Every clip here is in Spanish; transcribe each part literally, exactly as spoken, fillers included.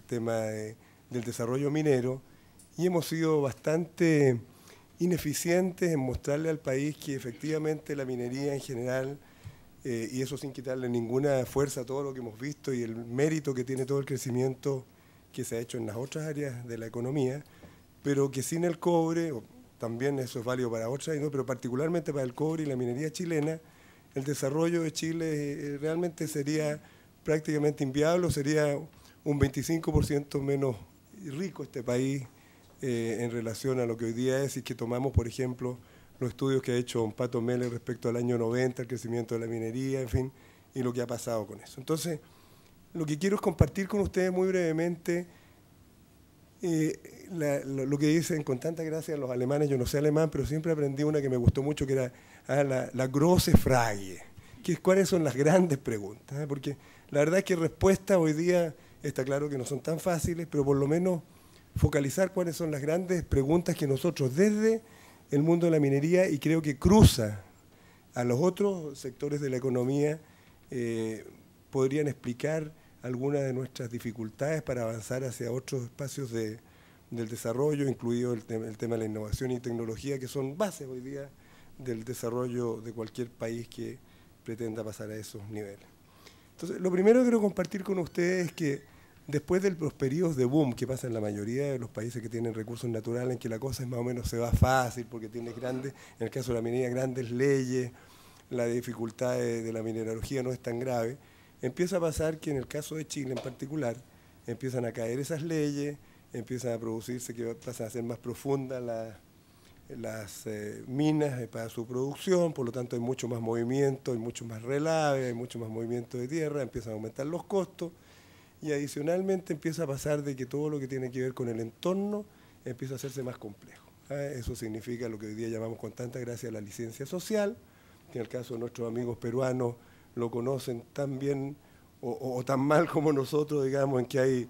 tema de, del desarrollo minero y hemos sido bastante ineficientes en mostrarle al país que efectivamente la minería en general, eh, y eso sin quitarle ninguna fuerza a todo lo que hemos visto y el mérito que tiene todo el crecimiento que se ha hecho en las otras áreas de la economía, pero que sin el cobre, también eso es válido para otras, ¿no? Pero particularmente para el cobre y la minería chilena, el desarrollo de Chile eh, realmente sería prácticamente inviable, sería un veinticinco por ciento menos rico este país eh, en relación a lo que hoy día es, y que tomamos, por ejemplo, los estudios que ha hecho don Pato Mele respecto al año noventa, el crecimiento de la minería, en fin, y lo que ha pasado con eso. Entonces, lo que quiero es compartir con ustedes muy brevemente eh, la, lo, lo que dicen con tanta gracia los alemanes. Yo no sé alemán, pero siempre aprendí una que me gustó mucho, que era ah, la, la große Frage, que es cuáles son las grandes preguntas, ¿eh? Porque la verdad es que respuestas hoy día está claro que no son tan fáciles, pero por lo menos focalizar cuáles son las grandes preguntas que nosotros desde el mundo de la minería, y creo que cruza a los otros sectores de la economía, eh, podrían explicar algunas de nuestras dificultades para avanzar hacia otros espacios de, del desarrollo, incluido el, te el tema de la innovación y tecnología, que son bases hoy día del desarrollo de cualquier país que pretenda pasar a esos niveles. Entonces, lo primero que quiero compartir con ustedes es que después de los periodos de boom que pasa en la mayoría de los países que tienen recursos naturales, en que la cosa es más o menos se va fácil porque tiene grandes, en el caso de la minería, grandes leyes, la dificultad de, de la mineralogía no es tan grave, empieza a pasar que en el caso de Chile en particular, empiezan a caer esas leyes, empiezan a producirse, que pasan a ser más profundas la, las eh, minas eh, para su producción, por lo tanto hay mucho más movimiento, hay mucho más relave, hay mucho más movimiento de tierra, empiezan a aumentar los costos, y adicionalmente empieza a pasar de que todo lo que tiene que ver con el entorno empieza a hacerse más complejo. ¿eh? Eso significa lo que hoy día llamamos con tanta gracia la licencia social, que en el caso de nuestros amigos peruanos lo conocen tan bien o, o, o tan mal como nosotros, digamos, en que hay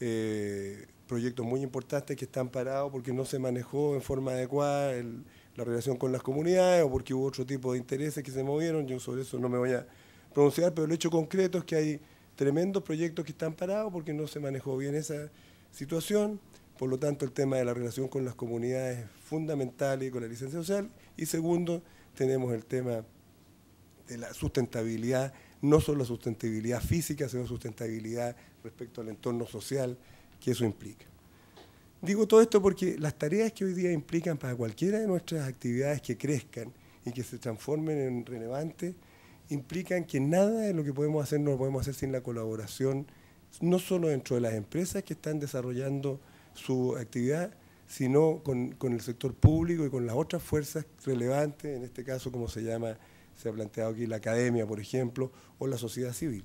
eh, proyectos muy importantes que están parados porque no se manejó en forma adecuada el, la relación con las comunidades o porque hubo otro tipo de intereses que se movieron. Yo sobre eso no me voy a pronunciar, pero el hecho concreto es que hay tremendos proyectos que están parados porque no se manejó bien esa situación. Por lo tanto, el tema de la relación con las comunidades es fundamental y con la licencia social. Y segundo, tenemos el tema de la sustentabilidad, no solo la sustentabilidad física, sino sustentabilidad respecto al entorno social que eso implica. Digo todo esto porque las tareas que hoy día implican para cualquiera de nuestras actividades que crezcan y que se transformen en relevantes, implican que nada de lo que podemos hacer no lo podemos hacer sin la colaboración, no solo dentro de las empresas que están desarrollando su actividad, sino con, con el sector público y con las otras fuerzas relevantes, en este caso, como se llama, se ha planteado aquí, la academia, por ejemplo, o la sociedad civil.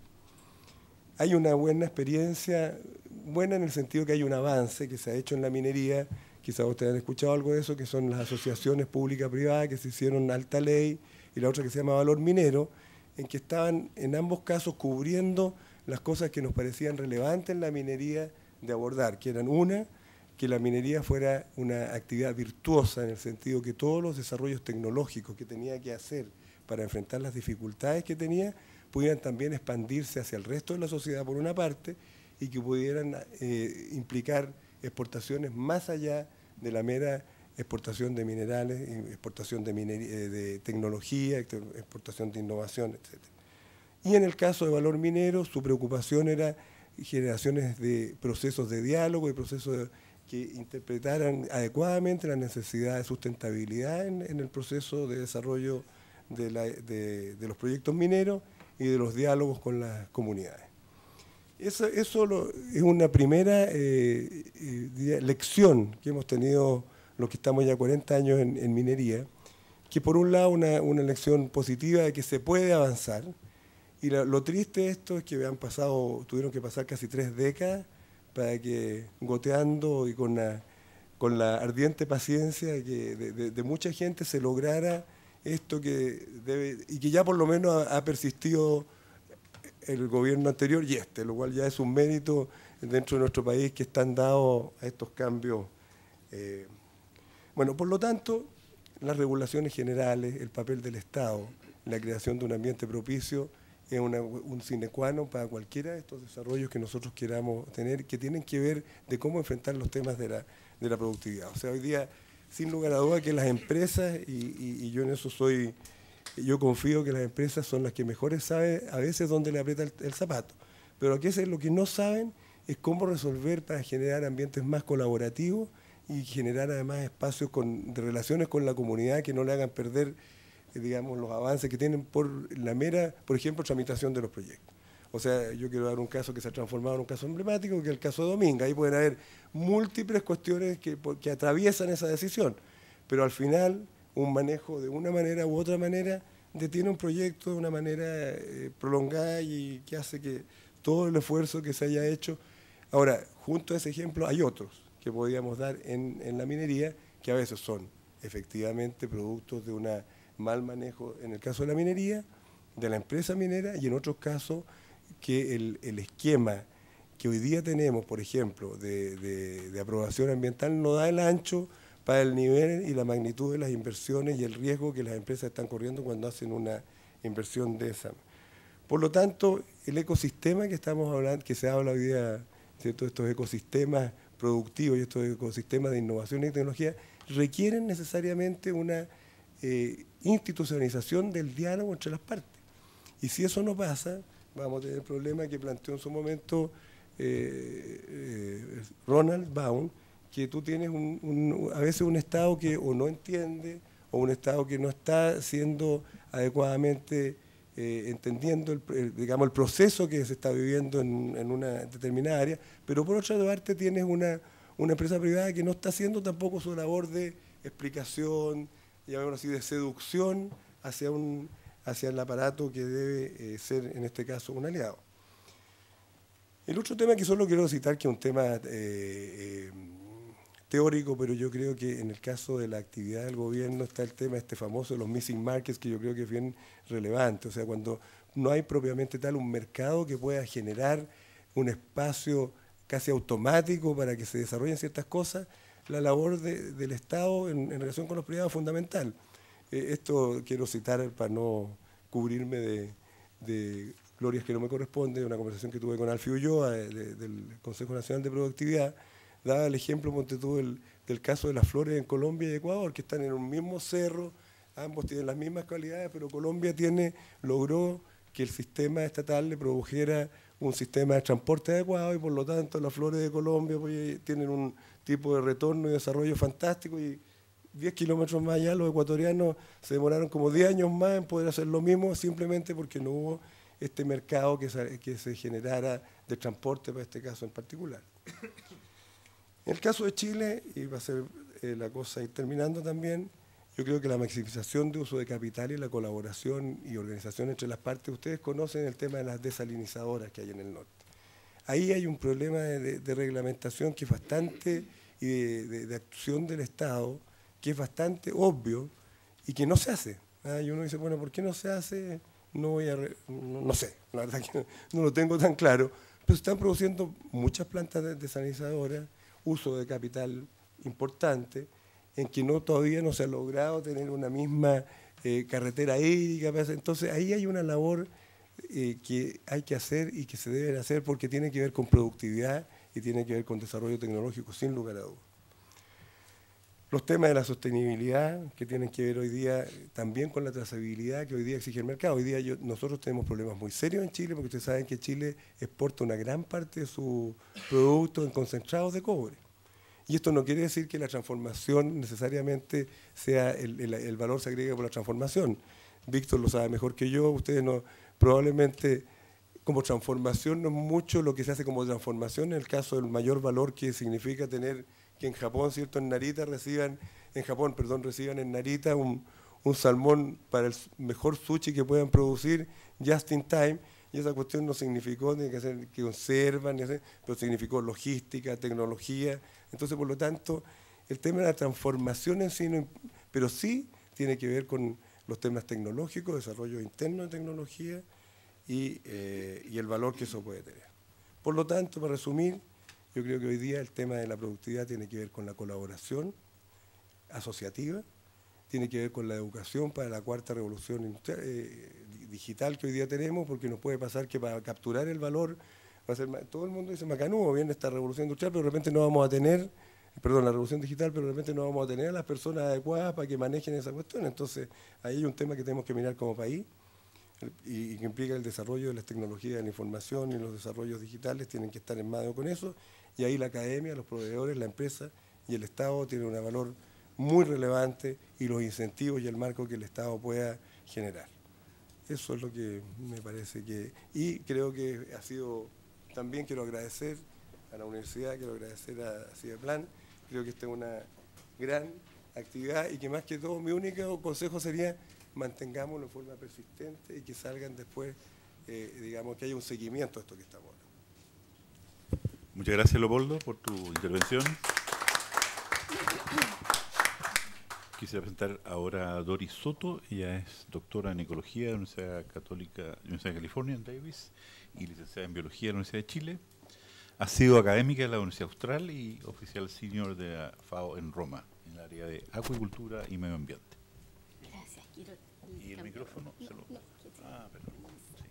Hay una buena experiencia, buena en el sentido que hay un avance que se ha hecho en la minería, quizás ustedes han escuchado algo de eso, que son las asociaciones públicas-privadas que se hicieron alta ley, y la otra que se llama Valor Minero, en que estaban en ambos casos cubriendo las cosas que nos parecían relevantes en la minería de abordar, que eran una, que la minería fuera una actividad virtuosa en el sentido que todos los desarrollos tecnológicos que tenía que hacer para enfrentar las dificultades que tenía, pudieran también expandirse hacia el resto de la sociedad por una parte y que pudieran eh, implicar exportaciones más allá de la mera exportación de minerales, exportación de, minería, de tecnología, exportación de innovación, etcétera. Y en el caso de Valor Minero, su preocupación era generaciones de procesos de diálogo y procesos de, que interpretaran adecuadamente la necesidad de sustentabilidad en, en el proceso de desarrollo de, la, de, de los proyectos mineros y de los diálogos con las comunidades. Eso, eso lo, es una primera eh, eh, lección que hemos tenido los que estamos ya cuarenta años en, en minería, que por un lado una, una lección positiva de que se puede avanzar, y lo, lo triste de esto es que han pasado, tuvieron que pasar casi tres décadas para que, goteando y con la, con la ardiente paciencia que de, de, de mucha gente, se lograra esto que debe, y que ya por lo menos ha, ha persistido el gobierno anterior y este, lo cual ya es un mérito dentro de nuestro país que están dados a estos cambios. Eh, bueno, por lo tanto, las regulaciones generales, el papel del Estado, la creación de un ambiente propicio, es una, un sine qua non para cualquiera de estos desarrollos que nosotros queramos tener, que tienen que ver de cómo enfrentar los temas de la, de la productividad. O sea, hoy día, sin lugar a duda, que las empresas, y, y, y yo en eso soy, yo confío que las empresas son las que mejores saben a veces dónde le aprieta el, el zapato, pero aquí es lo que no saben es cómo resolver para generar ambientes más colaborativos y generar además espacios con, de relaciones con la comunidad que no le hagan perder, eh, digamos, los avances que tienen por la mera, por ejemplo, tramitación de los proyectos. O sea, yo quiero dar un caso que se ha transformado en un caso emblemático, que es el caso de Dominga. Ahí pueden haber múltiples cuestiones que, que atraviesan esa decisión, pero al final un manejo de una manera u otra manera detiene un proyecto de una manera eh, prolongada y que hace que todo el esfuerzo que se haya hecho. Ahora, junto a ese ejemplo hay otros que podríamos dar en, en la minería, que a veces son efectivamente productos de un mal manejo, en el caso de la minería, de la empresa minera, y en otros casos que el, el esquema que hoy día tenemos, por ejemplo, de, de, de aprobación ambiental no da el ancho para el nivel y la magnitud de las inversiones y el riesgo que las empresas están corriendo cuando hacen una inversión de esa. Por lo tanto, el ecosistema que estamos hablando, que se habla hoy día, ¿cierto? Estos ecosistemas productivos y estos ecosistemas de innovación y tecnología requieren necesariamente una eh, institucionalización del diálogo entre las partes. Y si eso no pasa, vamos a tener el problema que planteó en su momento eh, eh, Ronald Baum, que tú tienes un, un, a veces un Estado que o no entiende o un Estado que no está siendo adecuadamente eh, entendiendo el, el, digamos, el proceso que se está viviendo en, en una determinada área, pero por otra parte tienes una, una empresa privada que no está haciendo tampoco su labor de explicación, llamémoslo así, de seducción hacia, un, hacia el aparato que debe eh, ser, en este caso, un aliado. El otro tema que solo quiero citar, que es un tema eh, eh, teórico, pero yo creo que en el caso de la actividad del gobierno está el tema este famoso de los missing markets, que yo creo que es bien relevante. O sea, cuando no hay propiamente tal un mercado que pueda generar un espacio casi automático para que se desarrollen ciertas cosas, la labor de, del Estado en, en relación con los privados es fundamental. Eh, esto quiero citar para no cubrirme de, de glorias que no me corresponden, de una conversación que tuve con Alfio Ulloa de, de, del Consejo Nacional de Productividad. Daba el ejemplo, ponte tú, el, del caso de las flores en Colombia y Ecuador, que están en un mismo cerro, ambos tienen las mismas cualidades, pero Colombia tiene, logró que el sistema estatal le produjera un sistema de transporte adecuado y por lo tanto las flores de Colombia pues, tienen un tipo de retorno y desarrollo fantástico y diez kilómetros más allá los ecuatorianos se demoraron como diez años más en poder hacer lo mismo simplemente porque no hubo este mercado que se, que se generara de transporte para este caso en particular. En el caso de Chile, y va a ser eh, la cosa ir terminando también, yo creo que la maximización de uso de capital y la colaboración y organización entre las partes, ustedes conocen el tema de las desalinizadoras que hay en el norte. Ahí hay un problema de, de, de reglamentación que es bastante, y de, de, de acción del Estado, que es bastante obvio y que no se hace. ¿Ah? Y uno dice, bueno, ¿por qué no se hace? No voy a, re, no, no sé, la verdad que no, no lo tengo tan claro, pero se están produciendo muchas plantas desalinizadoras, uso de capital importante, en que no todavía no se ha logrado tener una misma eh, carretera hídrica. Entonces ahí hay una labor eh, que hay que hacer y que se debe hacer porque tiene que ver con productividad y tiene que ver con desarrollo tecnológico, sin lugar a dudas. Los temas de la sostenibilidad, que tienen que ver hoy día también con la trazabilidad que hoy día exige el mercado. Hoy día yo, nosotros tenemos problemas muy serios en Chile, porque ustedes saben que Chile exporta una gran parte de sus productos en concentrados de cobre. Y esto no quiere decir que la transformación necesariamente sea, el, el, el valor se agregue por la transformación. Víctor lo sabe mejor que yo, ustedes no, probablemente como transformación no es mucho lo que se hace como transformación, en el caso del mayor valor que significa tener que en Japón, ¿cierto? En Narita reciban, en Japón, perdón, reciban en Narita un, un salmón para el mejor sushi que puedan producir just in time, y esa cuestión no significó que, hacer, que conservan, pero significó logística, tecnología. Entonces, por lo tanto, el tema de la transformación en sí, no, pero sí tiene que ver con los temas tecnológicos, desarrollo interno de tecnología y, eh, y el valor que eso puede tener. Por lo tanto, para resumir, yo creo que hoy día el tema de la productividad tiene que ver con la colaboración asociativa, tiene que ver con la educación para la cuarta revolución industrial, eh, digital que hoy día tenemos, porque nos puede pasar que para capturar el valor, va a ser, todo el mundo dice macanudo, viene esta revolución industrial, pero de repente no vamos a tener, perdón, la revolución digital, pero de repente no vamos a tener a las personas adecuadas para que manejen esa cuestión. Entonces, ahí hay un tema que tenemos que mirar como país, y, y que implica el desarrollo de las tecnologías de la información y los desarrollos digitales tienen que estar en medio con eso, y ahí la academia, los proveedores, la empresa y el Estado tienen un valor muy relevante, y los incentivos y el marco que el Estado pueda generar. Eso es lo que me parece que... Y creo que ha sido... También quiero agradecer a la universidad, quiero agradecer a CIDEPLAN. Creo que esta es una gran actividad y que más que todo mi único consejo sería mantengámoslo de forma persistente y que salgan después, eh, digamos, que haya un seguimiento a esto que estamos hablando. Muchas gracias, Leopoldo, por tu intervención. Quisiera presentar ahora a Doris Soto. Ella es doctora en Ecología de la Universidad Católica, Universidad de California, en Davis, y licenciada en Biología de la Universidad de Chile. Ha sido académica de la Universidad Austral y oficial senior de la FAO en Roma, en el área de acuicultura y medio ambiente. Gracias, quiero... ¿Y el micrófono? No, Se lo... no, Ah, perdón. Sí.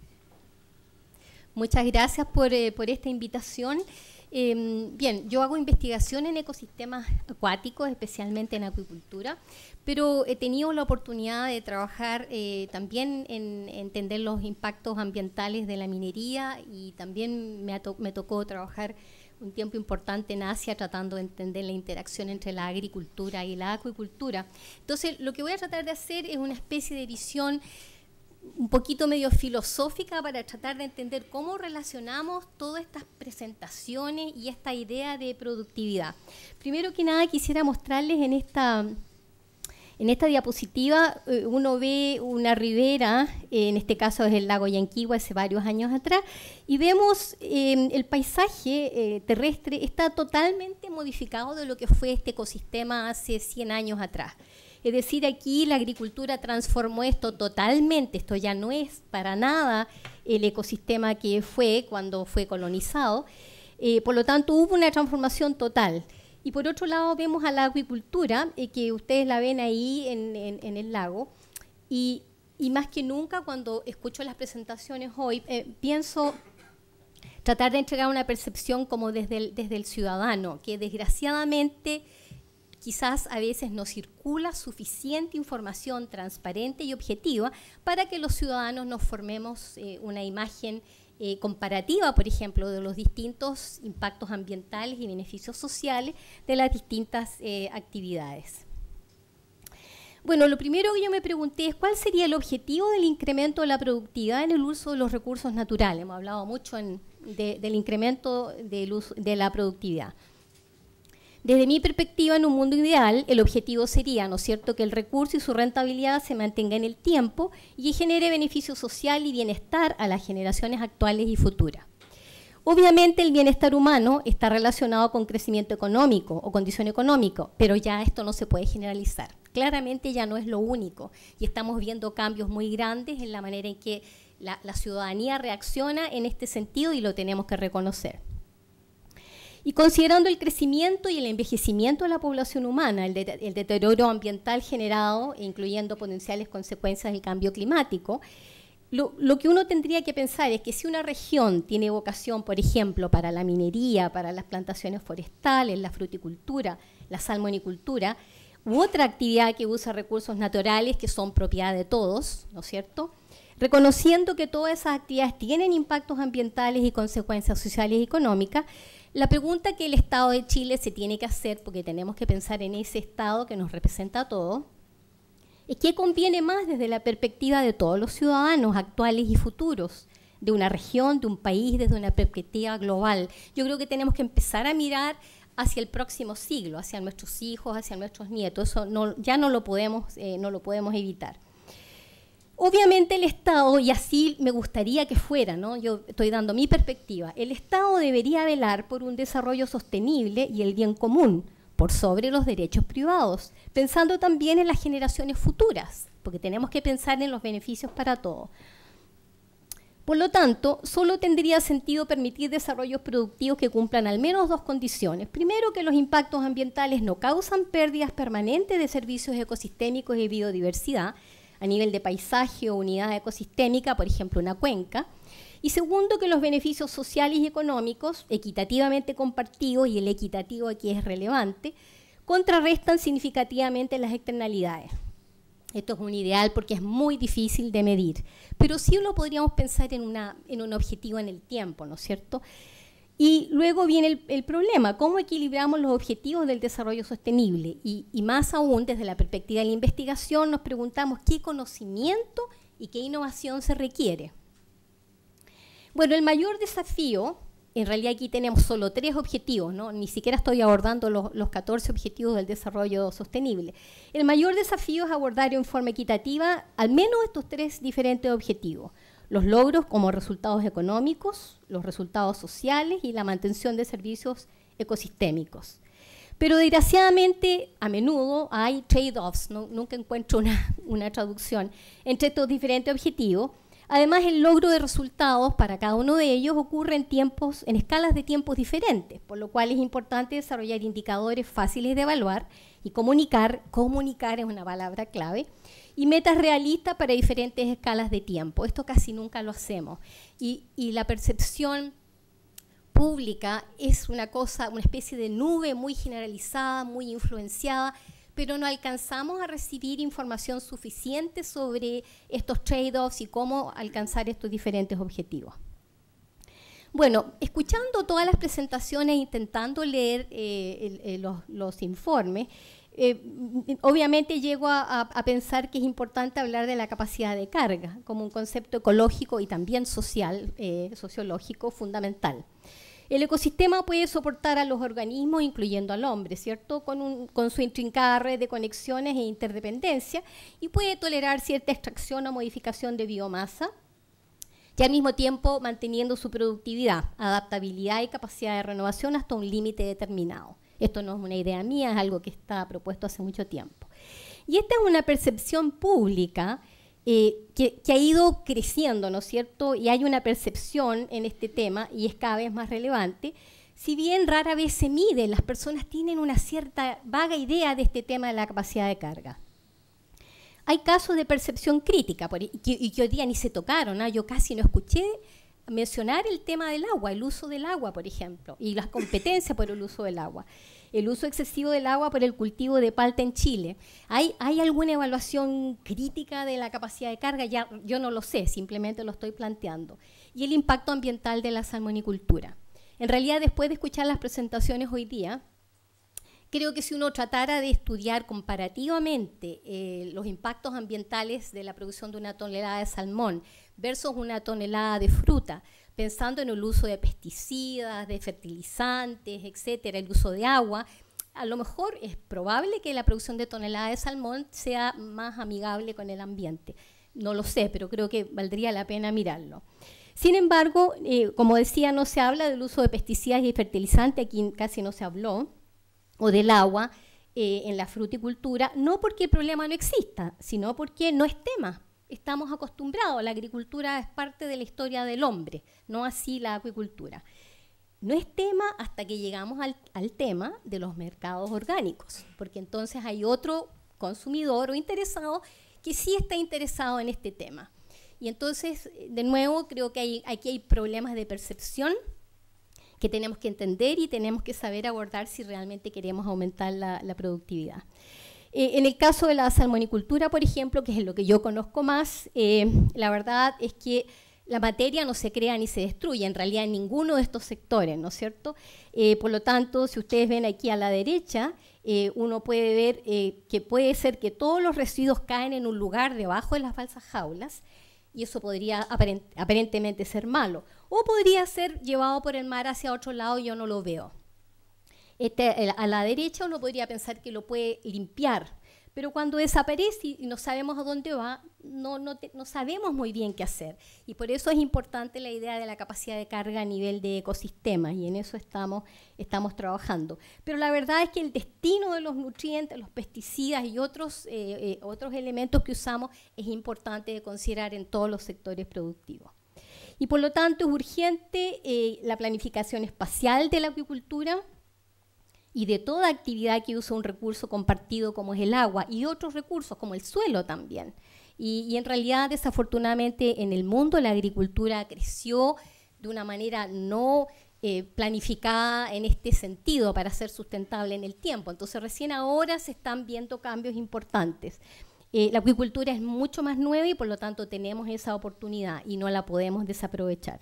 Muchas gracias por, eh, por esta invitación. Eh, bien, yo hago investigación en ecosistemas acuáticos, especialmente en acuicultura, pero he tenido la oportunidad de trabajar eh, también en entender los impactos ambientales de la minería, y también me, to me tocó trabajar un tiempo importante en Asia tratando de entender la interacción entre la agricultura y la acuicultura. Entonces, lo que voy a tratar de hacer es una especie de visión un poquito medio filosófica para tratar de entender cómo relacionamos todas estas presentaciones y esta idea de productividad. Primero que nada, quisiera mostrarles en esta, en esta diapositiva, eh, uno ve una ribera, eh, en este caso es el lago Yanquihue hace varios años atrás, y vemos eh, el paisaje eh, terrestre está totalmente modificado de lo que fue este ecosistema hace cien años atrás. Es decir, aquí la agricultura transformó esto totalmente, esto ya no es para nada el ecosistema que fue cuando fue colonizado, eh, por lo tanto hubo una transformación total. Y por otro lado vemos a la acuicultura, eh, que ustedes la ven ahí en, en, en el lago, y, y más que nunca cuando escucho las presentaciones hoy, eh, pienso tratar de entregar una percepción como desde el, desde el ciudadano, que desgraciadamente quizás a veces no circula suficiente información transparente y objetiva para que los ciudadanos nos formemos eh, una imagen eh, comparativa, por ejemplo, de los distintos impactos ambientales y beneficios sociales de las distintas eh, actividades. Bueno, lo primero que yo me pregunté es cuál sería el objetivo del incremento de la productividad en el uso de los recursos naturales. Hemos hablado mucho en, de, del incremento del uso, de la productividad. Desde mi perspectiva, en un mundo ideal, el objetivo sería, ¿no es cierto?, que el recurso y su rentabilidad se mantenga en el tiempo y genere beneficio social y bienestar a las generaciones actuales y futuras. Obviamente, el bienestar humano está relacionado con crecimiento económico o condición económica, pero ya esto no se puede generalizar. Claramente ya no es lo único, y estamos viendo cambios muy grandes en la manera en que la, la ciudadanía reacciona en este sentido, y lo tenemos que reconocer. Y considerando el crecimiento y el envejecimiento de la población humana, el, de, el deterioro ambiental generado, incluyendo potenciales consecuencias del cambio climático, lo, lo que uno tendría que pensar es que si una región tiene vocación, por ejemplo, para la minería, para las plantaciones forestales, la fruticultura, la salmonicultura, u otra actividad que usa recursos naturales que son propiedad de todos, ¿no es cierto?, reconociendo que todas esas actividades tienen impactos ambientales y consecuencias sociales y económicas, la pregunta que el Estado de Chile se tiene que hacer, porque tenemos que pensar en ese Estado que nos representa a todos, es qué conviene más desde la perspectiva de todos los ciudadanos actuales y futuros, de una región, de un país, desde una perspectiva global. Yo creo que tenemos que empezar a mirar hacia el próximo siglo, hacia nuestros hijos, hacia nuestros nietos. Eso no, ya no lo podemos, eh, no lo podemos evitar. Obviamente el Estado, y así me gustaría que fuera, ¿no? Yo estoy dando mi perspectiva, el Estado debería velar por un desarrollo sostenible y el bien común, por sobre los derechos privados, pensando también en las generaciones futuras, porque tenemos que pensar en los beneficios para todos. Por lo tanto, solo tendría sentido permitir desarrollos productivos que cumplan al menos dos condiciones. Primero, que los impactos ambientales no causan pérdidas permanentes de servicios ecosistémicos y biodiversidad, a nivel de paisaje o unidad ecosistémica, por ejemplo, una cuenca. Y segundo, que los beneficios sociales y económicos, equitativamente compartidos, y el equitativo aquí es relevante, contrarrestan significativamente las externalidades. Esto es un ideal porque es muy difícil de medir, pero sí lo podríamos pensar en, una, en un objetivo en el tiempo, ¿no es cierto? Y luego viene el, el problema, ¿cómo equilibramos los objetivos del desarrollo sostenible? Y, y más aún, desde la perspectiva de la investigación, nos preguntamos qué conocimiento y qué innovación se requiere. Bueno, el mayor desafío, en realidad aquí tenemos solo tres objetivos, ¿no? Ni siquiera estoy abordando los, los catorce objetivos del desarrollo sostenible. El mayor desafío es abordar en forma equitativa al menos estos tres diferentes objetivos: los logros como resultados económicos, los resultados sociales y la mantención de servicios ecosistémicos. Pero desgraciadamente, a menudo hay trade-offs, ¿no? Nunca encuentro una, una traducción entre estos diferentes objetivos. Además, el logro de resultados para cada uno de ellos ocurre en tiempos, en escalas de tiempos diferentes, por lo cual es importante desarrollar indicadores fáciles de evaluar y comunicar, comunicar es una palabra clave, y metas realistas para diferentes escalas de tiempo. Esto casi nunca lo hacemos. Y, y la percepción pública es una cosa, una especie de nube muy generalizada, muy influenciada, pero no alcanzamos a recibir información suficiente sobre estos trade-offs y cómo alcanzar estos diferentes objetivos. Bueno, escuchando todas las presentaciones, intentando leer eh, el, el, los, los informes, eh, obviamente llego a, a, a pensar que es importante hablar de la capacidad de carga como un concepto ecológico y también social, eh, sociológico fundamental. El ecosistema puede soportar a los organismos, incluyendo al hombre, ¿cierto?, con, un, con su intrincada red de conexiones e interdependencia, y puede tolerar cierta extracción o modificación de biomasa, y al mismo tiempo manteniendo su productividad, adaptabilidad y capacidad de renovación hasta un límite determinado. Esto no es una idea mía, es algo que está propuesto hace mucho tiempo. Y esta es una percepción pública Eh, que, que ha ido creciendo, ¿no es cierto? Y hay una percepción en este tema, y es cada vez más relevante. Si bien rara vez se mide, las personas tienen una cierta vaga idea de este tema de la capacidad de carga. Hay casos de percepción crítica, por, y, que, y que hoy día ni se tocaron, ¿no? Yo casi no escuché mencionar el tema del agua, el uso del agua, por ejemplo, y las competencias por el uso del agua. El uso excesivo del agua por el cultivo de palta en Chile. ¿Hay, ¿Hay alguna evaluación crítica de la capacidad de carga? Ya, yo no lo sé, simplemente lo estoy planteando. Y el impacto ambiental de la salmonicultura. En realidad, después de escuchar las presentaciones hoy día, creo que si uno tratara de estudiar comparativamente eh, los impactos ambientales de la producción de una tonelada de salmón versus una tonelada de fruta, pensando en el uso de pesticidas, de fertilizantes, etcétera, el uso de agua, a lo mejor es probable que la producción de tonelada de salmón sea más amigable con el ambiente. No lo sé, pero creo que valdría la pena mirarlo. Sin embargo, eh, como decía, no se habla del uso de pesticidas y fertilizantes, aquí casi no se habló, o del agua eh, en la fruticultura, no porque el problema no exista, sino porque no es tema. Estamos acostumbrados, la agricultura es parte de la historia del hombre, no así la acuicultura. No es tema hasta que llegamos al, al tema de los mercados orgánicos, porque entonces hay otro consumidor o interesado que sí está interesado en este tema. Y entonces, de nuevo, creo que hay, aquí hay problemas de percepción que tenemos que entender y tenemos que saber abordar si realmente queremos aumentar la, la productividad. Eh, en el caso de la salmonicultura, por ejemplo, que es lo que yo conozco más, eh, la verdad es que la materia no se crea ni se destruye, en realidad en ninguno de estos sectores, ¿no es cierto? Eh, por lo tanto, si ustedes ven aquí a la derecha, eh, uno puede ver eh, que puede ser que todos los residuos caen en un lugar debajo de las falsas jaulas, y eso podría aparent aparentemente ser malo, o podría ser llevado por el mar hacia otro lado y yo no lo veo. Este, a la derecha uno podría pensar que lo puede limpiar, pero cuando desaparece y no sabemos a dónde va, no, no, te, no sabemos muy bien qué hacer. Y por eso es importante la idea de la capacidad de carga a nivel de ecosistemas, y en eso estamos, estamos trabajando. Pero la verdad es que el destino de los nutrientes, los pesticidas y otros, eh, eh, otros elementos que usamos es importante de considerar en todos los sectores productivos. Y por lo tanto es urgente eh, la planificación espacial de la acuicultura y de toda actividad que usa un recurso compartido como es el agua y otros recursos como el suelo también. Y, y en realidad, desafortunadamente, en el mundo la agricultura creció de una manera no eh, planificada en este sentido para ser sustentable en el tiempo. Entonces, recién ahora se están viendo cambios importantes. Eh, la acuicultura es mucho más nueva y por lo tanto tenemos esa oportunidad y no la podemos desaprovechar.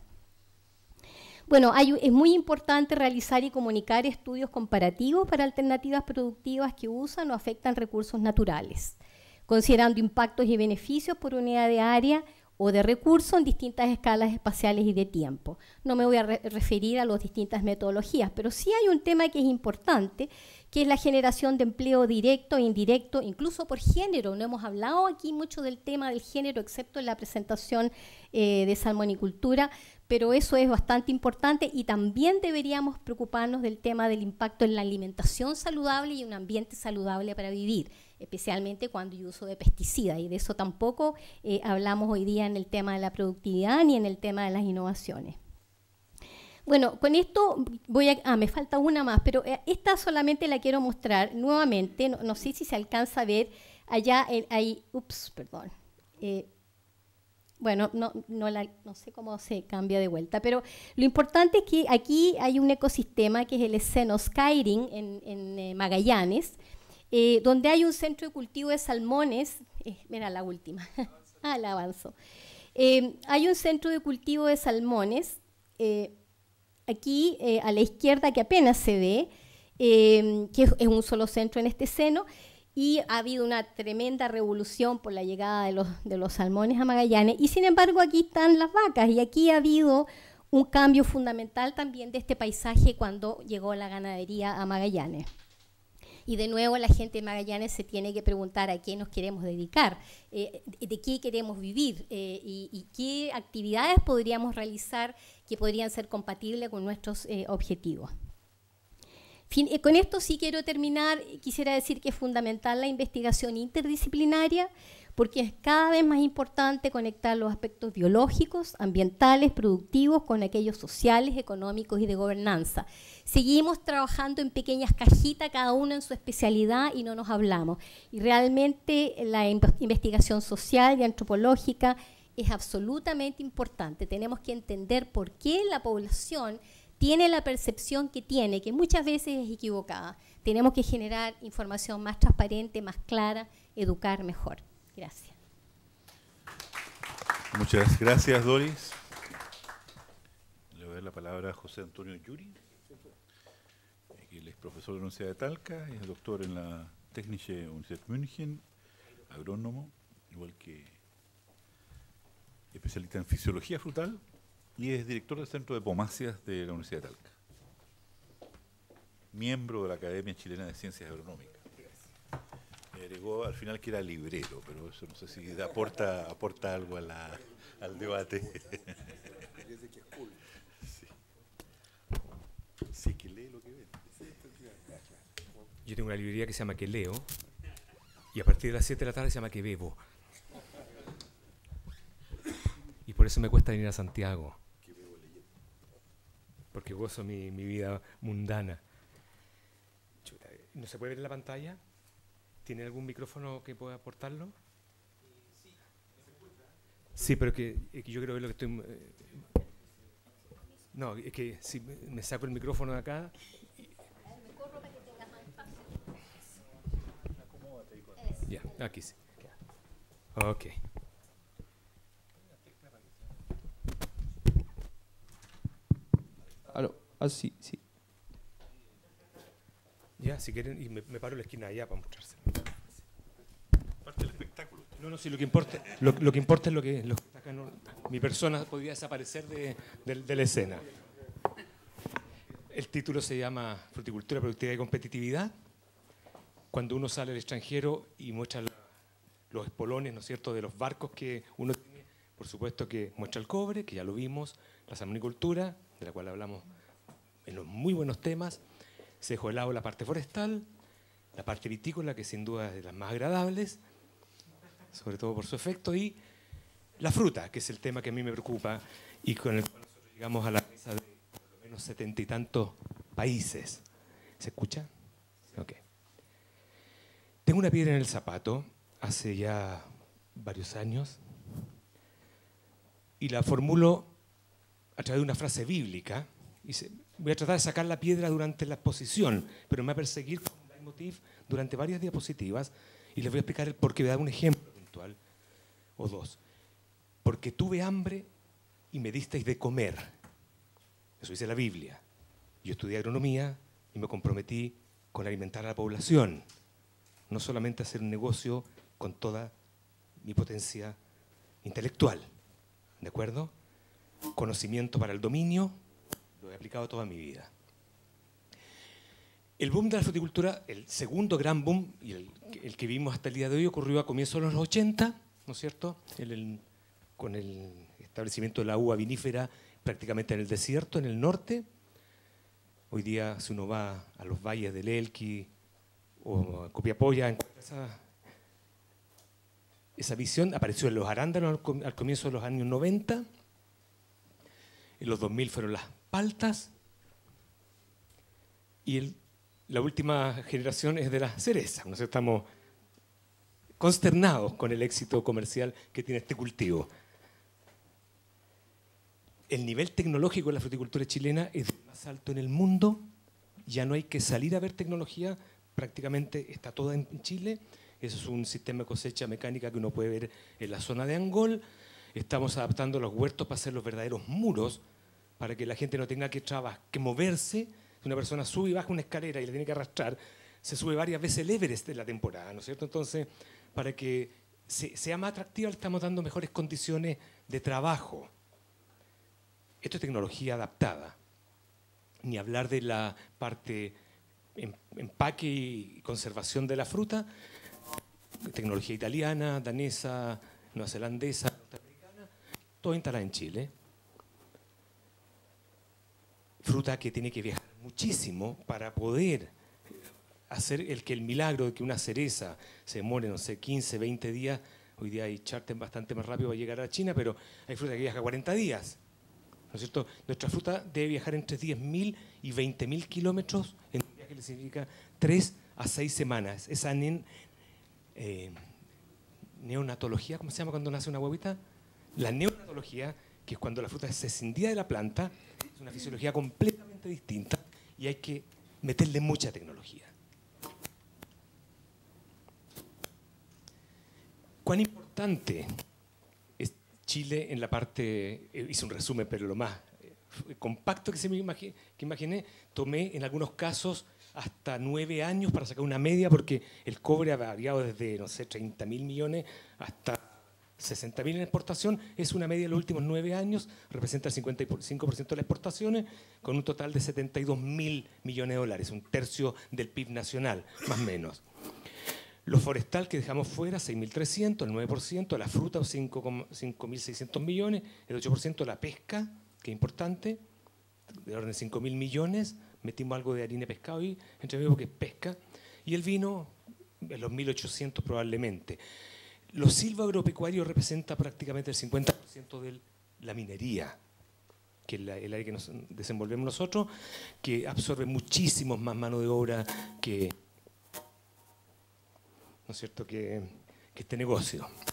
Bueno, hay, es muy importante realizar y comunicar estudios comparativos para alternativas productivas que usan o afectan recursos naturales, considerando impactos y beneficios por unidad de área o de recursos en distintas escalas espaciales y de tiempo. No me voy a re referir a las distintas metodologías, pero sí hay un tema que es importante, que es la generación de empleo directo e indirecto, incluso por género. No hemos hablado aquí mucho del tema del género, excepto en la presentación eh, de salmonicultura, pero eso es bastante importante y también deberíamos preocuparnos del tema del impacto en la alimentación saludable y un ambiente saludable para vivir, especialmente cuando hay uso de pesticidas, y de eso tampoco eh, hablamos hoy día en el tema de la productividad ni en el tema de las innovaciones. Bueno, con esto voy a... Ah, me falta una más, pero esta solamente la quiero mostrar nuevamente, no, no sé si se alcanza a ver, allá el, hay... Ups, perdón. Eh, bueno, no, no, la, no sé cómo se cambia de vuelta, pero lo importante es que aquí hay un ecosistema que es el Xenoskairing en, en eh, Magallanes, eh, donde hay un centro de cultivo de salmones. Eh, mira la última. Ah, la avanzo. Eh, hay un centro de cultivo de salmones, eh, aquí eh, a la izquierda, que apenas se ve, eh, que es un solo centro en este seno, y ha habido una tremenda revolución por la llegada de los, de los salmones a Magallanes, y sin embargo aquí están las vacas, y aquí ha habido un cambio fundamental también de este paisaje cuando llegó la ganadería a Magallanes. Y de nuevo la gente de Magallanes se tiene que preguntar a qué nos queremos dedicar, eh, de qué queremos vivir eh, y, y qué actividades podríamos realizar que podrían ser compatibles con nuestros eh, objetivos. Fin, eh, con esto sí quiero terminar. Quisiera decir que es fundamental la investigación interdisciplinaria, porque es cada vez más importante conectar los aspectos biológicos, ambientales, productivos con aquellos sociales, económicos y de gobernanza. Seguimos trabajando en pequeñas cajitas, cada uno en su especialidad, y no nos hablamos. Y realmente la investigación social y antropológica es absolutamente importante. Tenemos que entender por qué la población tiene la percepción que tiene, que muchas veces es equivocada. Tenemos que generar información más transparente, más clara, educar mejor. Gracias. Muchas gracias, Doris. Le voy a dar la palabra a José Antonio Yuri. Él es profesor de la Universidad de Talca, es doctor en la Technische Universität München, agrónomo, igual que especialista en fisiología frutal, y es director del Centro de Pomáceas de la Universidad de Talca. Miembro de la Academia Chilena de Ciencias Agronómicas. Me agregó al final que era librero, pero eso no sé si aporta, aporta algo a la, al debate. Sí. Sí, que lee lo que ve. Yo tengo una librería que se llama Que Leo, y a partir de las siete de la tarde se llama Que Bebo. Y por eso me cuesta venir a Santiago, porque gozo mi, mi vida mundana. Chuta, ¿no se puede ver en la pantalla? ¿Tiene algún micrófono que pueda aportarlo? Sí, pero que, es que yo creo que lo que estoy... Eh, no, es que si me saco el micrófono de acá... Ya, aquí sí. Ok. Aló, ah, sí, sí. Ya, si quieren, y me, me paro en la esquina allá para mostrárselo. Parte del espectáculo. No, no, sí, lo que importa, lo, lo que importa es lo que, lo que está acá. No, mi persona podría desaparecer de, de, de la escena. El título se llama Fruticultura, Productividad y Competitividad. Cuando uno sale al extranjero y muestra la, los espolones, ¿no es cierto?, de los barcos que uno tiene, por supuesto que muestra el cobre, que ya lo vimos, la salmonicultura, de la cual hablamos en los muy buenos temas. Se dejó de lado la parte forestal, la parte vitícola, que sin duda es de las más agradables, sobre todo por su efecto, y la fruta, que es el tema que a mí me preocupa y con el cual nosotros llegamos a la mesa de por lo menos setenta y tantos países. ¿Se escucha? Ok. Tengo una piedra en el zapato. Hace ya varios años y la formulo a través de una frase bíblica. Y se, voy a tratar de sacar la piedra durante la exposición, pero me va a perseguir con un leitmotiv durante varias diapositivas y les voy a explicar el por qué. Voy a dar un ejemplo puntual o dos. Porque tuve hambre y me disteis de comer. Eso dice la Biblia. Yo estudié agronomía y me comprometí con alimentar a la población, no solamente hacer un negocio con toda mi potencia intelectual. ¿De acuerdo? Conocimiento para el dominio, lo he aplicado toda mi vida. El boom de la fruticultura, el segundo gran boom, y el, el que vimos hasta el día de hoy, ocurrió a comienzos de los ochenta, ¿no es cierto? El, el, con el establecimiento de la uva vinífera prácticamente en el desierto, en el norte. Hoy día, si uno va a los valles del Elqui o a Copiapó, encuentra esa, esa visión. Apareció en los arándanos al, al comienzo de los años noventa. En los dos mil fueron las paltas. Y el, la última generación es de las cerezas. Nos estamos consternados con el éxito comercial que tiene este cultivo. El nivel tecnológico de la fruticultura chilena es el más alto en el mundo. Ya no hay que salir a ver tecnología, prácticamente está toda en Chile. Eso es un sistema de cosecha mecánica que uno puede ver en la zona de Angol. Estamos adaptando los huertos para hacer los verdaderos muros, para que la gente no tenga que, traba, que moverse. Si una persona sube y baja una escalera y le tiene que arrastrar, se sube varias veces el Everest de la temporada, ¿no es cierto? Entonces, para que se, sea más atractiva, le estamos dando mejores condiciones de trabajo. Esto es tecnología adaptada. Ni hablar de la parte em, empaque y conservación de la fruta. Tecnología italiana, danesa, neozelandesa, norteamericana, todo instalado en Chile. Fruta que tiene que viajar muchísimo para poder hacer el que el milagro de que una cereza se demore, no sé, quince, veinte días. Hoy día hay charter bastante más rápido para llegar a China, pero hay fruta que viaja cuarenta días. ¿No es cierto? Nuestra fruta debe viajar entre diez mil y veinte mil kilómetros en un viaje que significa tres a seis semanas. Esa ne eh, neonatología, ¿cómo se llama cuando nace una huevita? La neonatología, que es cuando la fruta se escindía de la planta, es una fisiología completamente distinta y hay que meterle mucha tecnología. ¿Cuán importante es Chile en la parte, eh, hice un resumen, pero lo más eh, compacto que, se me imagi que imaginé, tomé en algunos casos hasta nueve años para sacar una media, porque el cobre ha variado desde, no sé, treinta mil millones hasta sesenta mil en exportación. Es una media de los últimos nueve años, representa el cincuenta y cinco por ciento de las exportaciones, con un total de setenta y dos mil millones de dólares, un tercio del P I B nacional, más o menos. Lo forestal que dejamos fuera, seis mil trescientos, el nueve por ciento, la fruta, cinco mil seiscientos millones, el ocho por ciento la pesca, que es importante, de orden de cinco mil millones, metimos algo de harina de pescado y entre medio porque es pesca, y el vino, en los mil ochocientos probablemente. Los silvagropecuarios representa prácticamente el cincuenta por ciento de la minería, que es la, el área que nos desenvolvemos nosotros, que absorbe muchísimos más mano de obra que, ¿no es cierto?, que, que este negocio.